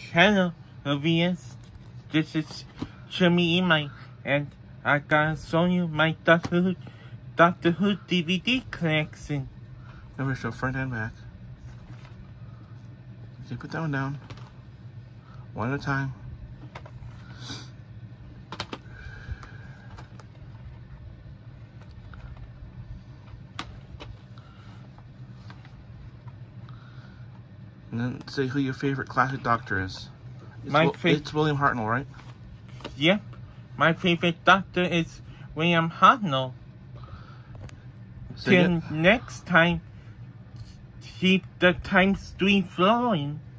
Hello, VS. This is Jimmy Imai, and I gotta show you my Doctor Who DVD collection. I'm gonna show front and back. Okay, put that one down. One at a time. And then say who your favorite classic Doctor is. It's William Hartnell, right? Yep. My favorite Doctor is William Hartnell. Till next time, keep the time stream flowing.